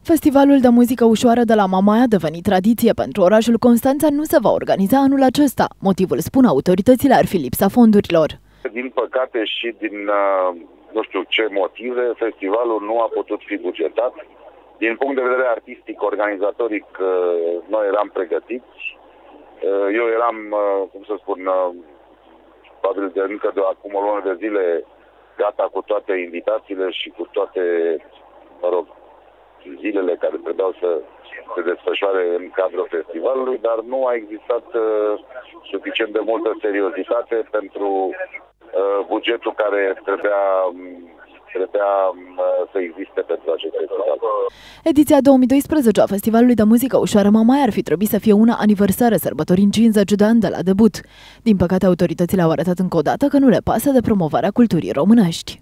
Festivalul de muzică ușoară de la Mamaia a devenit tradiție pentru orașul Constanța nu se va organiza anul acesta. Motivul, spun autoritățile, ar fi lipsa fondurilor. Din păcate și din nu știu ce motive, festivalul nu a putut fi bugetat. Din punct de vedere artistic, organizatoric, noi eram pregătiți. Eu eram, cum să spun, probabil încă de acum o lună de zile gata cu toate invitațiile și cu toate, mă rog, zilele care trebuiau să se desfășoare în cadrul festivalului, dar nu a existat suficient de multă seriozitate pentru bugetul care trebuia să existe pentru acest festival. Ediția 2012 a Festivalului de Muzică Ușoară Mamaia ar fi trebuit să fie una aniversară, sărbătorind 50 de ani de la debut. Din păcate, autoritățile au arătat încă o dată că nu le pasă de promovarea culturii românești.